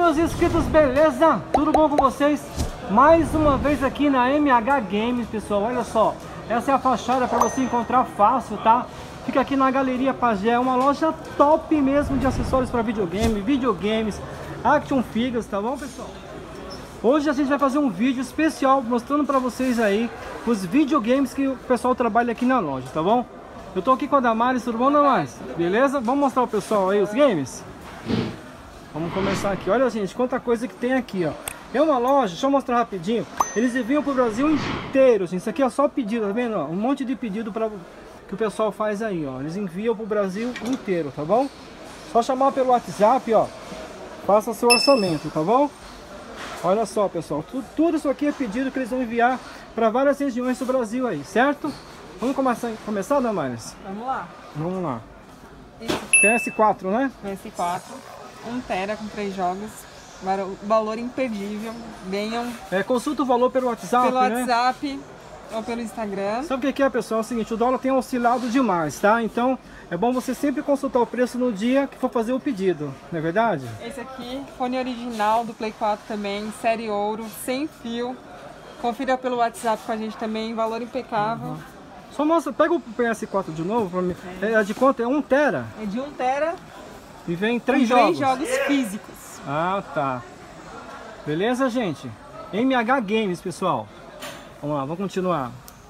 meus inscritos, beleza? Tudo bom com vocês? Mais uma vez aqui na MH Games, pessoal, olha só. Essa é a fachada para você encontrar fácil, tá? Fica aqui na Galeria Pajé, uma loja top mesmo de acessórios para videogame, videogames, action figures, tá bom, pessoal? Hoje a gente vai fazer um vídeo especial mostrando para vocês aí os videogames que o pessoal trabalha aqui na loja, tá bom? Eu tô aqui com a Damares, tudo bom, Damares? Beleza? Vamos mostrar ao pessoal aí os games? Vamos começar aqui. Olha, gente, quanta coisa que tem aqui, ó. É uma loja, deixa eu mostrar rapidinho. Eles enviam pro Brasil inteiro, gente. Isso aqui é só pedido, tá vendo? Ó, um monte de pedido que o pessoal faz aí, ó. Eles enviam pro Brasil inteiro, tá bom? Só chamar pelo WhatsApp, ó. Faça seu orçamento, tá bom? Olha só, pessoal. Tudo isso aqui é pedido que eles vão enviar para várias regiões do Brasil aí, certo? Vamos começar, Damares? Vamos lá. Vamos lá. PS4, né? PS4, 1 TB com 3 jogos, valor imperdível. Venham Consulta o valor pelo WhatsApp, pelo né? WhatsApp ou pelo Instagram. Sabe o que é, pessoal? É o seguinte, o dólar tem oscilado demais, tá? Então é bom você sempre consultar o preço no dia que for fazer o pedido, não é verdade? Esse aqui, fone original do Play 4 também, série ouro, sem fio. Confira pelo WhatsApp com a gente também, valor impecável. Só mostra, pega o PS4 de novo pra mim. É de quanto? É 1 TB? É de 1 TB e vem com 3 3 jogos. jogos físicos. Ah, tá. Beleza, gente? MH Games, pessoal. Vamos lá, vamos continuar.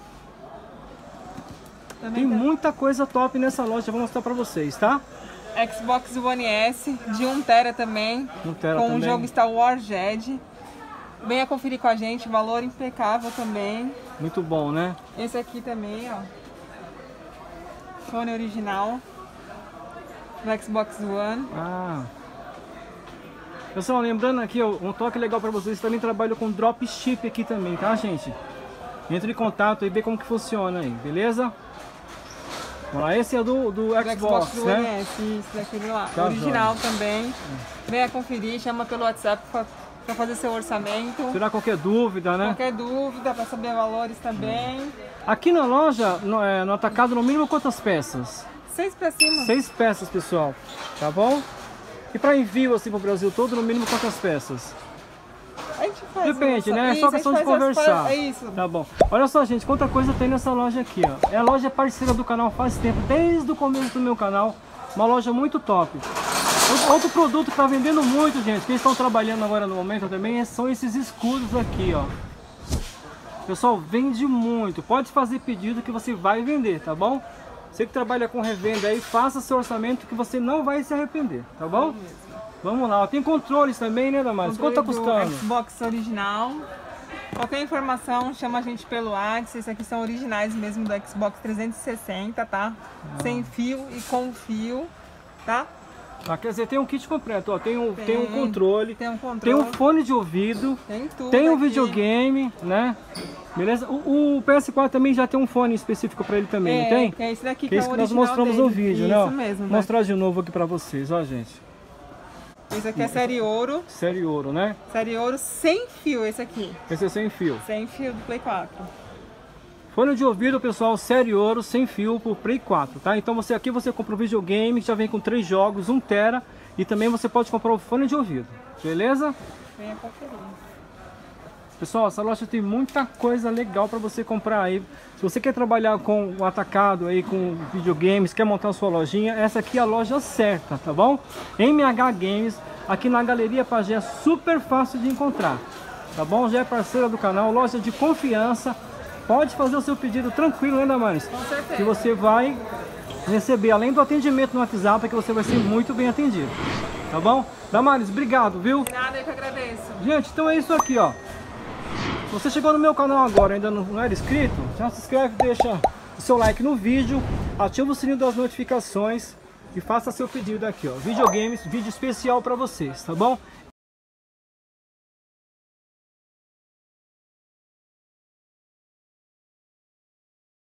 Também Tem muita coisa top nessa loja, eu vou mostrar pra vocês, tá? Xbox One S, de 1 TB também, 1 TB com também. o jogo Star Wars Jedi. Venha conferir com a gente, valor impecável também. Muito bom, né? Esse aqui também, ó. Fone original do Xbox One. Ah. Pessoal, lembrando aqui, ó, um toque legal pra vocês, também trabalho com dropship aqui também, tá, gente? Entre em contato e vê como que funciona aí, beleza? Vamos lá, esse é do Xbox, né? One S, esse daqui lá. Tá, original também. Venha conferir, chama pelo WhatsApp para fazer seu orçamento. Tirar qualquer dúvida, né? Qualquer dúvida, para saber valores também. Aqui na loja, no atacado, no mínimo quantas peças? 6 para cima. 6 peças, pessoal. Tá bom? E para envio assim pro Brasil todo, no mínimo quantas peças? A gente faz depende, né? É isso, só questão de conversar. É isso. Tá bom. Olha só, gente, quanta coisa tem nessa loja aqui, ó. É a loja parceira do canal faz tempo, desde o começo do meu canal. Uma loja muito top. Outro produto que tá vendendo muito, gente, que eles estão trabalhando agora no momento também, são esses escudos aqui, ó. Pessoal, vende muito. Pode fazer pedido que você vai vender, tá bom? Você que trabalha com revenda aí, faça seu orçamento que você não vai se arrepender, tá bom? Vamos lá, ó. Tem controles também, né, Damares? Quanto tá custando? Xbox original. Qualquer informação, chama a gente pelo WhatsApp. Esses aqui são originais mesmo do Xbox 360, tá? Sem fio e com fio, tá? Ah, quer dizer, tem um kit completo, ó. Tem um controle, tem tem um fone de ouvido, tem tudo tem um aqui. videogame, né? Beleza? O PS4 também já tem um fone específico para ele também, não tem? É esse daqui que é esse é o que nós original mostramos dele. no vídeo, Isso né? Ó, mesmo, vou mostrar de novo aqui para vocês, ó, gente. Esse aqui é série ouro. Série ouro, né? Série ouro sem fio, esse aqui. Esse é sem fio. Sem fio do Play 4. Fone de ouvido, pessoal, série ouro, sem fio pro Play 4, tá? Então aqui você compra o videogame, que já vem com 3 jogos, 1 TB, e também você pode comprar o fone de ouvido, beleza? Venha conferir. Pessoal, essa loja tem muita coisa legal para você comprar aí. Se você quer trabalhar com o atacado aí, com videogames, quer montar a sua lojinha, essa aqui é a loja certa, tá bom? MH Games, aqui na Galeria Pajé, super fácil de encontrar, tá bom? Já é parceira do canal, loja de confiança. Pode fazer o seu pedido tranquilo, né, Damares? Com certeza. Que você vai receber, além do atendimento no WhatsApp, que você vai ser muito bem atendido, tá bom? Damares, obrigado, viu? Nada, eu que agradeço. Gente, então é isso aqui, ó. Se você chegou no meu canal agora e ainda não era inscrito, já se inscreve, deixa o seu like no vídeo, ativa o sininho das notificações e faça seu pedido aqui, ó. Videogames, vídeo especial para vocês, tá bom?